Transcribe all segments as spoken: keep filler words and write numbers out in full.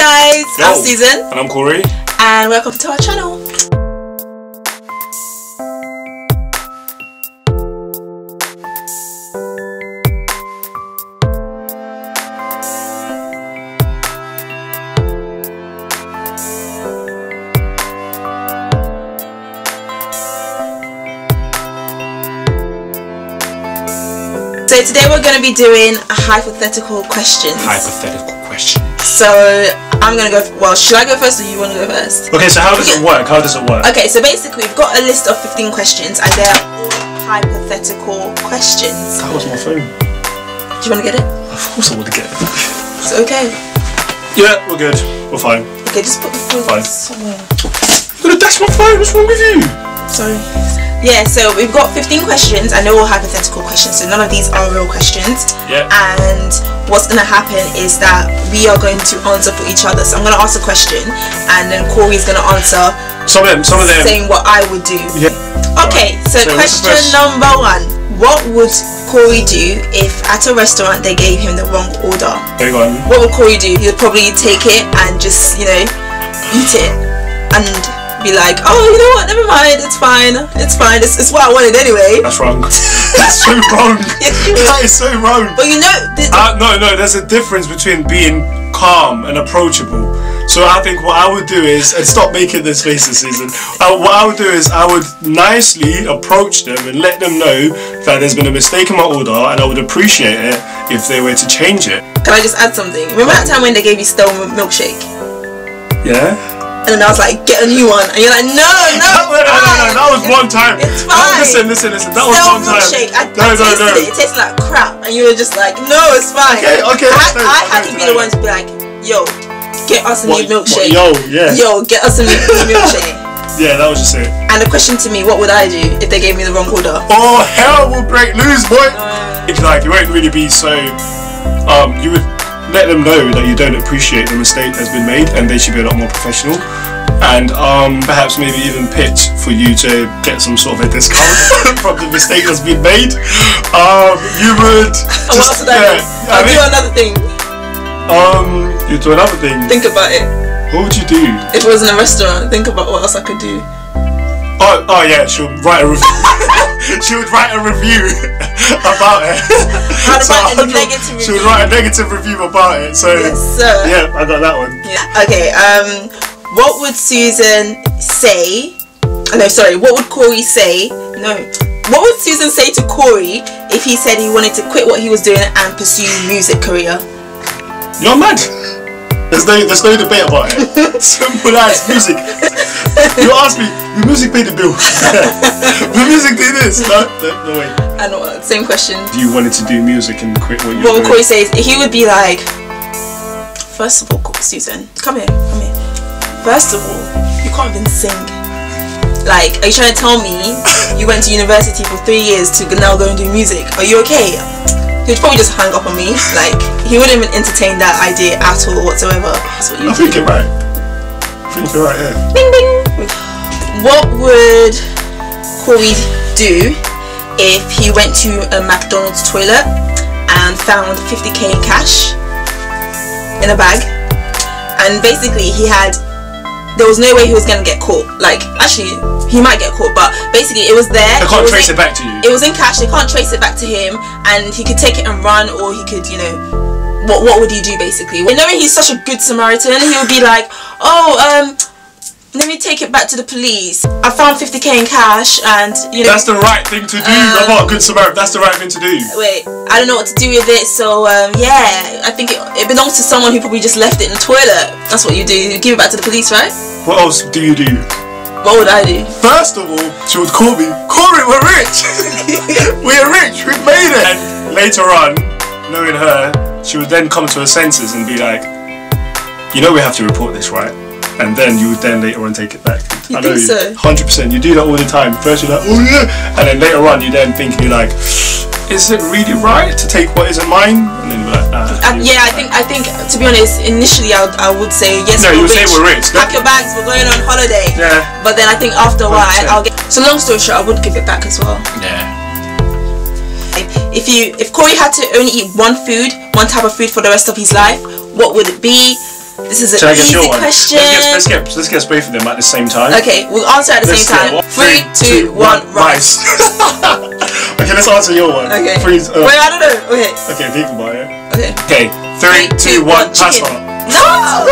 guys, Yo. I'm Susan. And I'm Corey. And welcome to our channel. So today we're going to be doing a hypothetical questions. Hypothetical questions. So I'm going to go, well, should I go first or you want to go first? Okay, so how does it work? How does it work? Okay, so basically we've got a list of fifteen questions and they're all hypothetical questions. That was my phone. Do you want to get it? Of course I want to get it. It's okay. Yeah, we're good. We're fine. Okay, just put the phone Fine. somewhere. You're gonna dash my phone, what's wrong with you? Sorry. Yeah, so we've got fifteen questions and they're all hypothetical questions, so none of these are real questions. Yeah. And what's going to happen is that we are going to answer for each other. So I'm going to ask a question and then Corey's going to answer Some of them, some of them. saying what I would do. Yeah. Okay, so, So what's the question first? number one. What would Corey do if at a restaurant they gave him the wrong order? There you go. What would Corey do? He would probably take it and just, you know, eat it and be like, oh, you know what, never mind, it's fine, it's fine, it's, it's what I wanted anyway. That's wrong. That's so wrong. That is so wrong. But you know, the, Uh, no, no, there's a difference between being calm and approachable. So I think what I would do is, and stop making this faces, Susan. Uh, what I would do is I would nicely approach them and let them know that there's been a mistake in my order and I would appreciate it if they were to change it. can I just add something? Remember that time when they gave you stone milkshake? Yeah? And then I was like, get a new one. And you're like, no, no, No, no, no, no, no, that was one time. It's No, fine. listen, listen, listen, that was Stone one time. milkshake. I, No, I no, tasted no. it. It tasted like crap. And you were just like, no, it's fine. Okay, okay, I, no, I no, had to no, be no. the one to be like, yo, get us a What- new milkshake. what- yo, yeah. Yo, get us a new, new milkshake. Yeah, that was just it. And the question to me, what would I do if they gave me the wrong order? Oh, hell will break loose, boy. Uh, It's like, you won't really be so, um, you would let them know that you don't appreciate the mistake that's been made and they should be a lot more professional. And um, perhaps maybe even pitch for you to get some sort of a discount from the mistake that's been made. Um, you would and what else just, would I do? yeah, I'll I mean, do another thing. um, you do another thing. Think about it. What would you do? If it was in a restaurant, think about what else I could do. Oh, oh yeah, she would write a review. She would write a review about it. I'd So write a I would- negative She would review. write a negative review about it. So Yes, sir. yeah, I got that one. Yeah. Okay, um, what would Susan say? Oh, no, sorry, what would Corey say? No. What would Susan say to Corey if he said he wanted to quit what he was doing and pursue music career? You're mad. There's no, there's no debate about it. Simple as music. You asked me, will music pay the bill? Will music do this? No, no, no way. I know, same question. Do you wanted to do music and quit what you What were would doing? Corey say? He would be like, first of all, Susan, come here, come here. First of all, you can't even sing. Like, are you trying to tell me you went to university for three years to now go and do music? Are you okay? He'd probably just hang up on me. Like, he wouldn't even entertain that idea at all whatsoever. That's what you I think you're right. I think you're right, yeah. Ding ding. What would Corey do if he went to a McDonald's toilet and found fifty K in cash in a bag? And basically he had, there was no way he was going to get caught. Like, actually, he might get caught, but basically it was there. They can't was trace in, it back to you. It was in cash, they can't trace it back to him, and he could take it and run, or he could, you know, what what would he do basically? Well, knowing he's such a good Samaritan, he would be like, oh, um, let me take it back to the police. I found fifty K in cash, and, you know. That's the right thing to do. Um, I'm not a good Samaritan. That's the right thing to do. Wait, I don't know what to do with it, so um, yeah, I think it, it belongs to someone who probably just left it in the toilet. That's what you do, you give it back to the police, right? What else do you do? What would I do? First of all, she would call me, Corey, we're rich! We're rich, we've made it! And later on, knowing her, she would then come to her senses and be like, you know we have to report this, right? And then you would then later on take it back. You I know think you, so? one hundred percent, you do that all the time. First you're like, oh yeah! And then later on you then think, you're like, is it really right to take what isn't mine? And then you're like, ah. Uh, yeah, I think, I think, to be honest, initially I would, I would say, yes, No, we're you would rich. say we're rich. Pack your bags, we're going on holiday. Yeah. But then I think after a while, one hundred percent. I'll get... So long story short, I would give it back as well. Yeah. If you, if Corey had to only eat one food, one type of food for the rest of his life, what would it be? This is an Should I guess easy your one? question. Let's guess, let's guess, let's guess both of them at the same time. Okay, we'll answer at the Let's same time. go. Three, two, one, rice. Okay, let's answer your one. Okay. Three, uh, Wait, I don't know. Okay. Okay, think about it. Okay. Okay, three, two, one, pasta. No!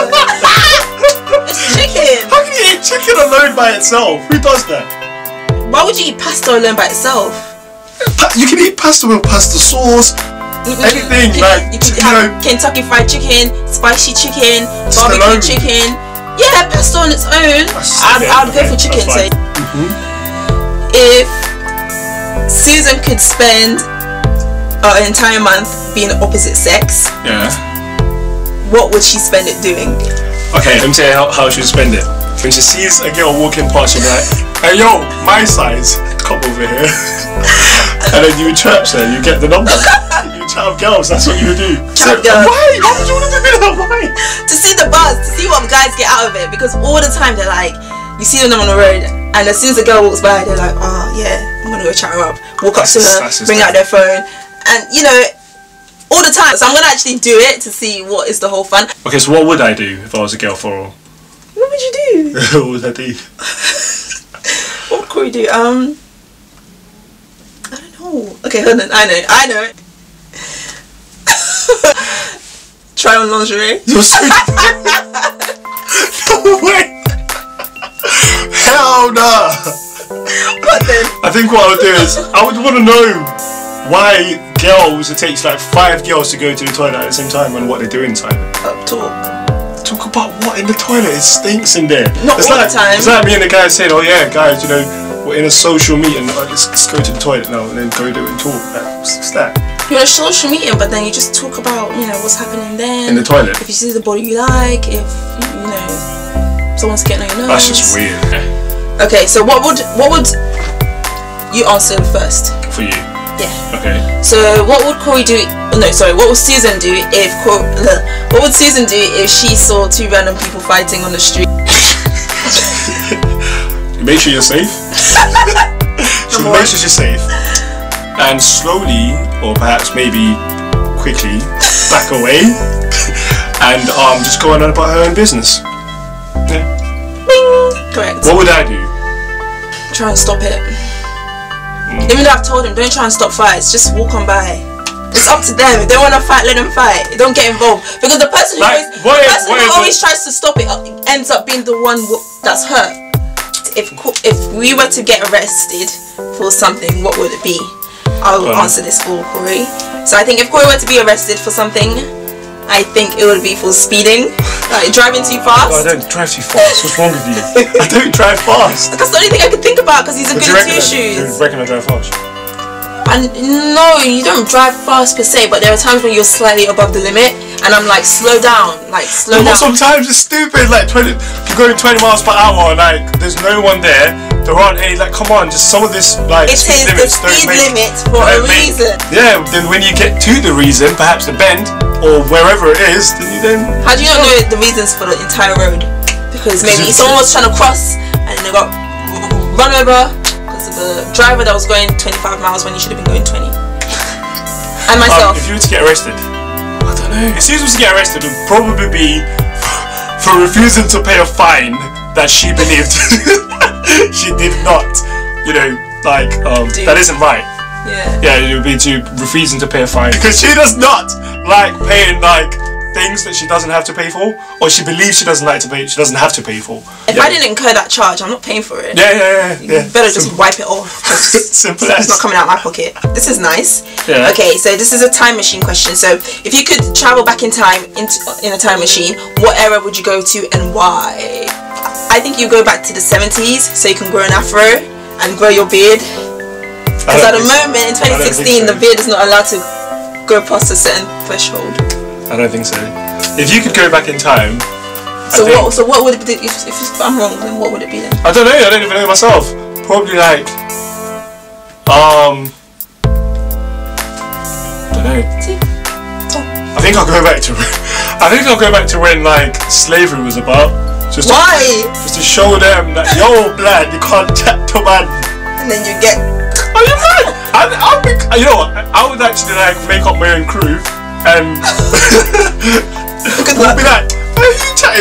It's chicken. How can you eat chicken alone by itself? Who does that? Why would you eat pasta alone by itself? Pa you can eat pasta with pasta sauce. Anything you, like you could you have know, Kentucky Fried Chicken, spicy chicken, Just barbecue alone. chicken. Yeah, pasta on its own. I'd, okay, I'd go okay, for chicken. So, mm-hmm. if Susan could spend uh, an entire month being opposite sex, Yeah. what would she spend it doing? Okay, let me tell you how, how she would spend it. When she sees a girl walking past, she'll be like, "Hey yo, my size, come over here." And then you church her, you get the number. You chat with girls, that's what you do. Chat with girls. Why? Why would you want to do that? Why? To see the buzz, to see what guys get out of it, because all the time they're like, you see them on the road, and as soon as a girl walks by, they're like, oh yeah, I'm gonna go chat her up, walk up That's to just- her, that's just bring out it. their phone, and you know, all the time. So I'm gonna actually do it to see what is the whole fun. Okay, so what would I do if I was a girl for all? What would you do? What would I do? What could we do? Um, I don't know. Okay, hold on. I know. I know. Try on lingerie. You're so No way! Hell no! What then? I think what I would do is, I would want to know why girls, it takes like five girls to go to the toilet at the same time and what they do inside. Up talk. Talk about what in the toilet? It stinks in there. Not it's all like, the time. It's like me and the guy saying, "Oh yeah, guys, you know, we're in a social meeting. Uh, let's, let's go to the toilet now and then go do it and talk." Like, what's, what's that? You're in a social meeting, but then you just talk about, you know, what's happening then. In the toilet. If you see the body you like, if you know someone's getting on your nose. That's just weird. Okay, so what would what would you answer first? For you. Yeah. Okay. So what would Corey do? No, sorry. What would Susan do if Cor What would Susan do if she saw two random people fighting on the street? Make sure you're safe. So make sure you're safe. And slowly, or perhaps maybe quickly, back away. And um, just go on about her own business. Yeah. Bing. Correct. What would I do? Try and stop it. Even though I've told him, don't try and stop fights, just walk on by. It's up to them. If they want to fight, let them fight. Don't get involved. Because the person who Like, always, what the if- person what who if always it- tries to stop it ends up being the one w that's hurt. If Co- if we were to get arrested for something, what would it be? I'll Um, answer this for Corey. So I think if Corey were to be arrested for something, I think it would be for speeding, like driving too fast. Oh, I don't drive too fast. What's wrong with you? I don't drive fast. That's the only thing I could think about because he's a But do good you at reckon two I, do shoes. you reckon I drive fast? And no, you don't drive fast per se, but there are times when you're slightly above the limit, and I'm like, slow down, like slow But down. sometimes it's stupid, like twenty, you're going twenty miles per hour, like there's no one there, there aren't any, like come on, just some of this, like It speed is the limits don't speed make, limit for a don't make- reason. Yeah, then when you get to the reason, perhaps the bend, or wherever it is, then you then... How do you not know the reasons for the entire road? Because maybe it's- someone was trying to cross and they got run over because of the driver that was going twenty-five miles when he should have been going twenty. And myself. Um, if you were to get arrested, I don't know. If Susan was to get arrested, it would probably be for refusing to pay a fine that she believed she did not, you know, like, um, Do. that isn't right. Yeah. Yeah, it would be to refusing to pay a fine because she does not like paying like things that she doesn't have to pay for, or she believes she doesn't like to pay. She doesn't have to pay for. If yeah. I didn't incur that charge, I'm not paying for it. Yeah, yeah, yeah. You yeah. better just wipe it off. Simple as. It's not coming out of my pocket. This is nice. Yeah. Okay, so this is a time machine question. So if you could travel back in time into in a time machine, what era would you go to and why? I think you go back to the seventies so you can grow an afro and grow your beard. Because at the moment in twenty sixteen so. the beard is not allowed to go past a certain threshold. I don't think so. If you could go back in time. So I think, what? So what would it be? If, if I'm wrong, then what would it be then? I don't know. I don't even know myself. Probably like. Um. I don't know. See? Talk. I think I'll go back to. I think I'll go back to when like slavery was about. Just Why? To, just to show them that yo, blood, you can't chat to man. And then you get. Are you mad? I, I'll be, you know what? I would actually like make up my own crew and Because we'll be like, "Why are you chatting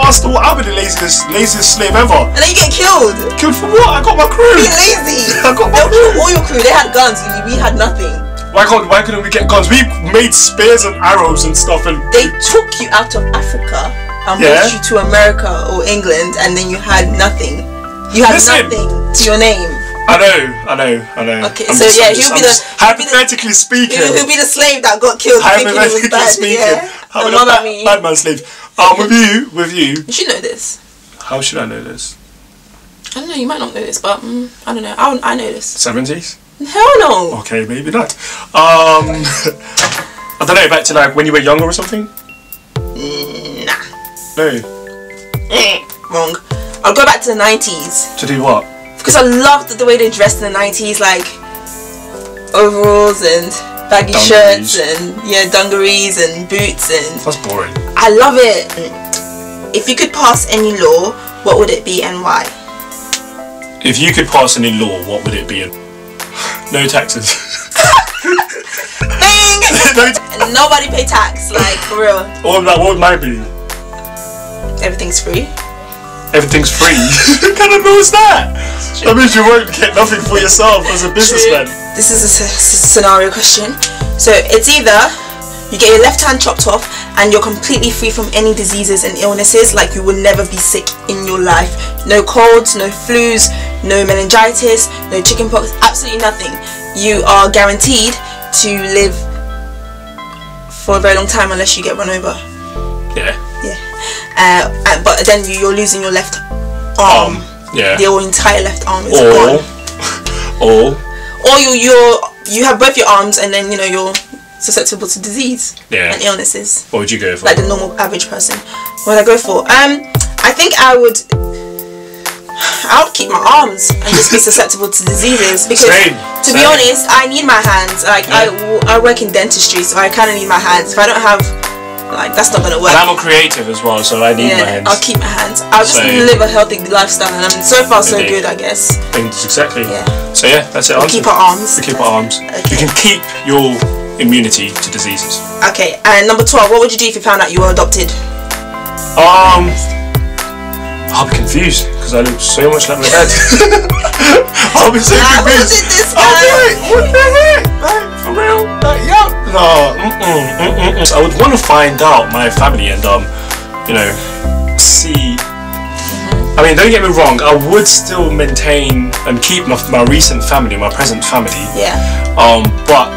trust. Well, I'll be the laziest, laziest slave ever. And then you get killed. Killed for what? I got my crew. Being lazy. I got my They'll crew. kill all your crew. They had guns. We had nothing. Why can't? Why couldn't we get guns? We made spears and arrows and stuff, and They took you out of Africa and Yeah. moved you to America or England, and then you had nothing. You had Listen. nothing to your name. I know, I know, I know. Okay, I'm so just- yeah, I'm just- he'll be I'm the- just- he'll be the- hypothetically speaking. Who would be the slave that got killed thinking it was Hypothetically bad? speaking, Yeah. I'm And a what about bad, me? bad man slave. Um, with you, with you. You should know this. How should I know this? I don't know, you might not know this, but mm, I don't know. I, I know this. Seventies? Hell no. Okay, maybe not. Um, I don't know. Back to like when you were younger or something. Mm, nah. No. Eh, wrong. I'll go back to the nineties. To do what? Because I loved the way they dressed in the nineties, like overalls and baggy Dungarees. shirts and yeah, dungarees and boots, and That's boring. I love it. If you could pass any law, what would it be and why? If you could pass any law, what would it be? No taxes. Bing! no t- And nobody pay tax, like for real. What would, that, what would mine be? Everything's free. Everything's free. What kind of law is that? That means you won't get nothing for yourself as a businessman. This is a s- s- scenario question. So it's either you get your left hand chopped off and you're completely free from any diseases and illnesses, like you will never be sick in your life. No colds, no flus, no meningitis, no chickenpox, absolutely nothing. You are guaranteed to live for a very long time unless you get run over. Yeah. Yeah. Uh, and- but then you, you're losing your left arm. Um, yeah. Your entire left arm is Or, gone. or, Or you you're you have both your arms and then you know you're susceptible to disease Yeah. and illnesses what would you go for? like the normal average person. What would I go for? Um, I think I would. I would keep my arms and just be susceptible to diseases because, Same, to be same. honest, I need my hands. Like Yeah. I, I work in dentistry, so I kind of need my hands. If I don't have, like, that's not gonna work. And I'm a creative as well, so I need my Yeah, hands. I'll keep my hands. I'll just Same. live a healthy lifestyle, and I'm so far so Indeed. good, I guess. Things exactly. Yeah. So yeah, that's it. We answer. keep our arms. We keep our arms. Okay. You can keep your immunity to diseases. Okay, and number twelve, what would you do if you found out you were adopted? Um, I'll be confused because I look so much like my dad. I'll be so Ah, who confused. did this I'll be guy? like, what the heck? Like, for real? Like, yeah. No, mm-mm, mm-mm. So I would want to find out my family and um, you know, see. I mean, don't get me wrong. I would still maintain and keep my, my recent family, my present family. Yeah. Um, but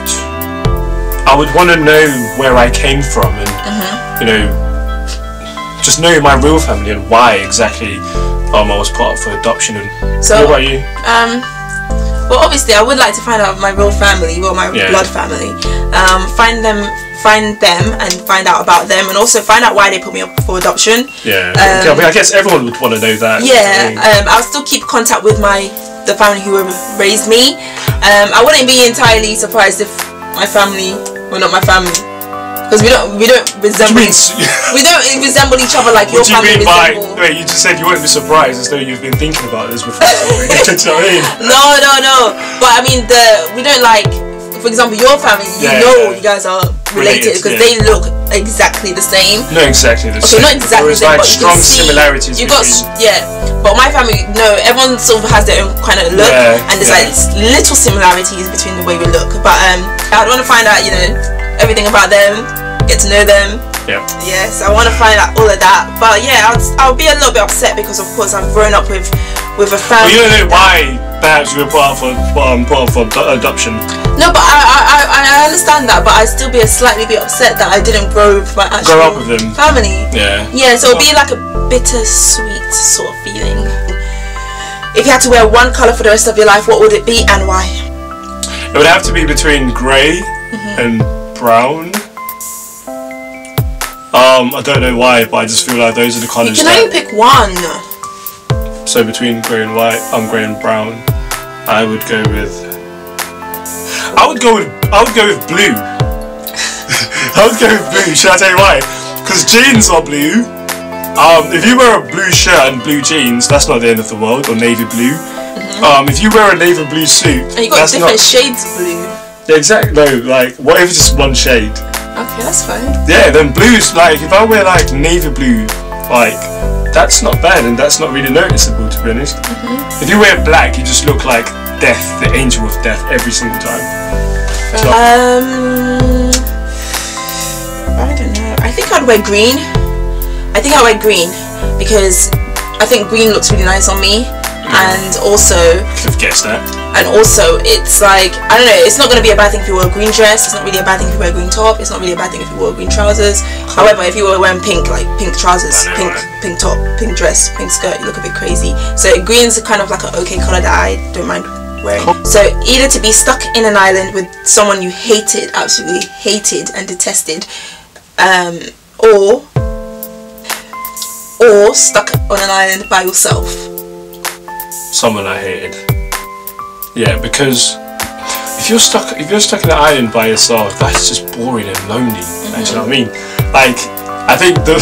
I would want to know where I came from and you know, just know my real family and why exactly um I was put up for adoption. And So, what about you? Um, well, obviously, I would like to find out my real family, well, my Yeah. blood family. Um, find them, find them, and find out about them, and also find out why they put me up for adoption. Yeah, Um, okay, I mean, I guess everyone would want to know that. Yeah, um, I'll still keep contact with my the family who raised me. Um, I wouldn't be entirely surprised if my family were not my family, because we don't we don't What do resemble you mean? we don't resemble each other like your What do you family mean by? resemble. Wait, you just said you wouldn't be surprised as though you've been thinking about this before. Do you know what I mean? No, no, no. But I mean, the we don't like. For example, your family, you Yeah, know, yeah. you guys are related Related, because yeah. they look exactly the same. Not exactly the Okay, same. not exactly the There was same, like but you strong can see similarities You got between. s- yeah, but my family, no, everyone sort of has their own kind of look, Yeah, and there's yeah. like s- little similarities between the way we look. But um, I'd want to find out, you know, everything about them, get to know them. Yeah. Yes, I want to find out all of that. But yeah, I'll, I'll be a little bit upset because, of course, I've grown up with with a Well, family. you don't know why perhaps you were put up for um, put up for ad- adoption. No, but I, I I I understand that, but I'd still be a slightly bit upset that I didn't grow with my actual Grow up with them. family. Yeah. Yeah, so it'll be like a bittersweet sort of feeling. If you had to wear one colour for the rest of your life, what would it be and why? It would have to be between grey and brown. Um, I don't know why, but I just feel like those are the You colours can that. only pick one. So between grey and white, um, grey and brown, I would go with. I would go with. I would go with blue. I would go with blue. Should I tell you why? Because jeans are blue. Um, if you wear a blue shirt and blue jeans, that's not the end of the world. Or navy blue. Um, if you wear a navy blue suit, And you got that's different not. shades of blue. Yeah, exactly. No, like what if it's just one shade? Okay, that's fine. Yeah, then blues, like if I wear like navy blue, like that's not bad, and that's not really noticeable, to be honest. Mm-hmm. If you wear black, you just look like death, the angel of death, every single time. So, um, I don't know. I think I'd wear green. I think I'd wear green because I think green looks really nice on me. And also, could have guessed that. And also, it's like, I don't know, it's not going to be a bad thing if you wear a green dress. It's not really a bad thing if you wear a green top. It's not really a bad thing if you wear green trousers. Cool. However, if you were wearing pink, like pink trousers, know, pink right? pink top, pink dress, pink skirt, you look a bit crazy. So green's kind of like an okay colour that I don't mind wearing. Cool. So either to be stuck in an island with someone you hated, absolutely hated and detested, um, or or stuck on an island by yourself. Someone I hated. Yeah, because if you're stuck if you're stuck in an island by yourself, that's just boring and lonely. Mm-hmm. You know what I mean? Like, I think the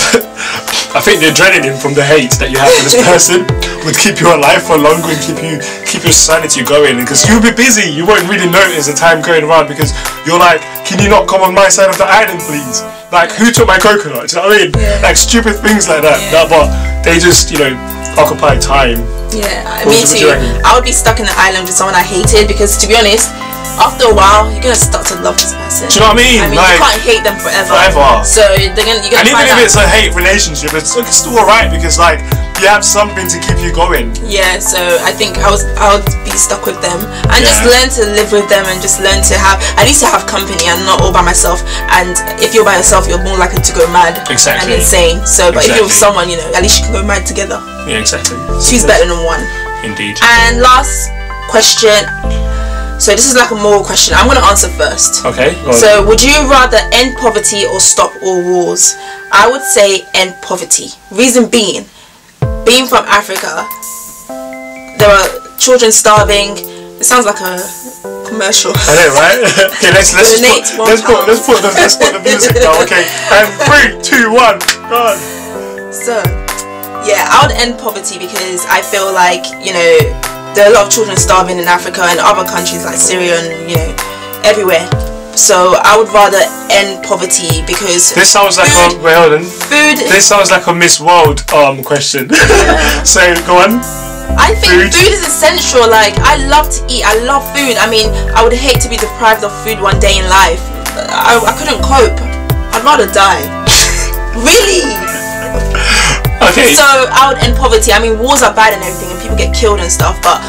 I think the adrenaline from the hate that you have for this person would keep you alive for longer and keep you keep your sanity going, because you'll be busy, you won't really notice the time going around because you're like, can you not come on my side of the island please? Like, who took my coconut? Do you know what I mean? Yeah. Like stupid things like that. Yeah. That but they just, you know, occupy time. Yeah, me too. I would be stuck in an island with someone I hated because, to be honest, after a while, you're gonna start to love this person. Do you know what I mean? I mean, like, you can't hate them forever. Forever. So they're gonna, you're gonna. And even find if out. it's a hate relationship, it's, it's still alright because, like, you have something to keep you going. Yeah. So I think I was, I would be stuck with them and yeah. just learn to live with them and just learn to have, at least to have company and not all by myself. And if you're by yourself, you're more likely to go mad exactly. and insane. So, but exactly. if you're with someone, you know, at least you can go mad together. Yeah, exactly. Two's better than one. Indeed. And last question. So this is like a moral question. I'm gonna answer first. Okay. So would you rather end poverty or stop all wars? I would say end poverty. Reason being, being from Africa, there are children starving. It sounds like a commercial. I know, right? Okay, let's let's just put, let's put let's put the let's put the music down. Okay, and three, two, one, go. So yeah, I would end poverty because I feel like, you know, there are a lot of children starving in Africa and other countries like Syria and, you know, everywhere. So I would rather end poverty because this sounds like food, a wait, hold on. Food. This sounds like a Miss World um question. Yeah. So go on. I think food. food is essential. Like, I love to eat. I love food. I mean, I would hate to be deprived of food one day in life. I, I couldn't cope. I'd rather die. Really? Okay. So I would end poverty. I mean, wars are bad and everything, and people get killed and stuff, but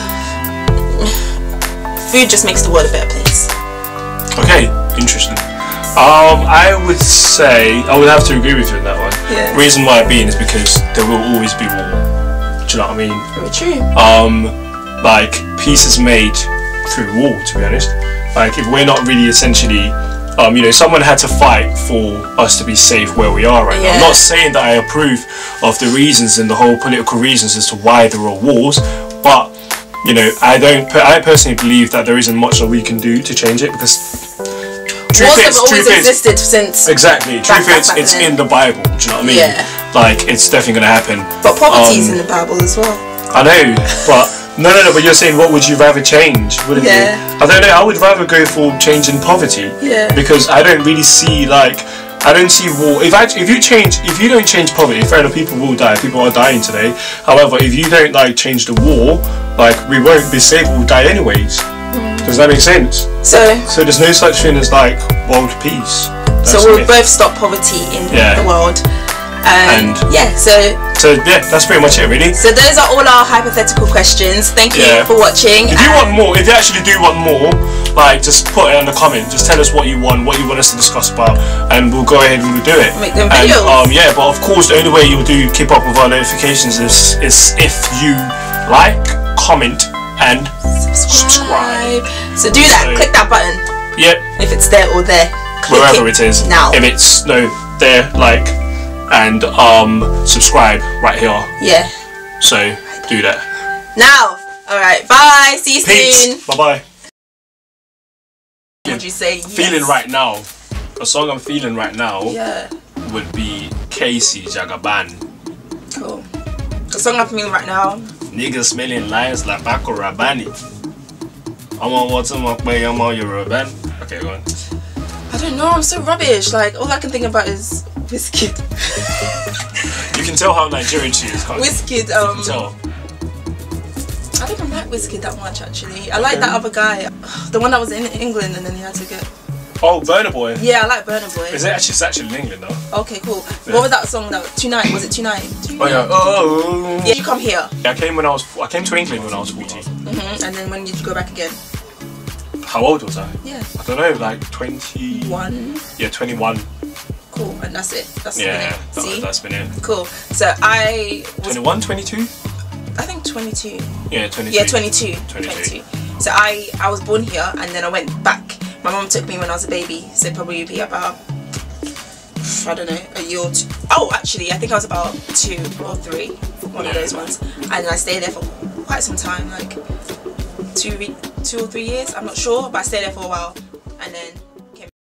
food just makes the world a better place. Okay, interesting. Um, I would say I would have to agree with you on that one. Yeah. Reason why being is because there will always be war. Do you know what I mean? Very true. Um, like, peace is made through war. To be honest, like, if we're not really essentially. Um, you know, someone had to fight for us to be safe where we are right yeah. now. I'm not saying that I approve of the reasons and the whole political reasons as to why there are wars, but, you know, I don't. I personally believe that there isn't much that we can do to change it because wars have always existed since. Exactly. Truth is, it's in the Bible. Do you know what I mean? Yeah. Like, it's definitely gonna happen. But poverty is um, in the Bible as well. I know, but. No, no, no, but you're saying what would you rather change, wouldn't yeah. you? I don't know, I would rather go for changing poverty. Yeah. Because I don't really see, like, I don't see war. If I, if you change, if you don't change poverty, fair enough, people will die, people are dying today. However, if you don't, like, change the war, like, we won't be safe, we'll die anyways. Mm. Does that make sense? So, so there's no such thing as, like, world peace. That's so we'll it. both stop poverty in yeah. the world. Um, and yeah, so so yeah, that's pretty much it, really. So those are all our hypothetical questions. Thank you yeah. for watching. If you want more, if you actually do want more, like, just put it in the comment. Just tell us what you want, what you want us to discuss about, and we'll go ahead and we'll do it. Make them videos. And, um, yeah, but of course, the only way you'll do keep up with our notifications is is if you like, comment, and subscribe. subscribe. So do that. So, click that button. Yep. If it's there or there. Click wherever it, it is. Now. If it's no there, like. And um, subscribe right here. Yeah. So do that. Now. All right. Bye. See you Peace. soon. Bye bye. What would you say? Feeling yes. right now. A song I'm feeling right now. Yeah. Would be Casey Jagaban. Cool. The song I'm feeling right now. Niggas smelling lies like Bako Rabani. I'm on what's on my way. I'm on your Raban. Okay, go on. I don't know. I'm so rubbish. Like all I can think about is. Biscuit. You can can tell how Nigerian she is. Wizkid, um, you can tell. I don't even like Wizkid that much actually. I like that other guy, the one that was in England and then he had to get. Oh, Burna Boy. Yeah, I like Burna Boy. Is it actually? It's actually in England though. Okay, cool. Yeah. What was that song? That tonight was it tonight? Oh yeah. Oh. Yeah, you come here. Yeah, I came when I was. I came to England when I was fourteen. Mhm. And then when did you go back again? How old was I? Yeah. I don't know, like twenty. One. Yeah, twenty-one. Cool, and that's it. That's Yeah, been it. See? that, that's been it. Cool. So I was. twenty-one, twenty-two. I think twenty-two. Yeah, twenty-two. Yeah, twenty-two. twenty-two. twenty-two. So I I was born here and then I went back. My mum took me when I was a baby, so probably be about, I don't know, a year or two. Oh, actually, I think I was about two or three, one of those ones. And I stayed there for quite some time, like two, two or three years, I'm not sure, but I stayed there for a while. And then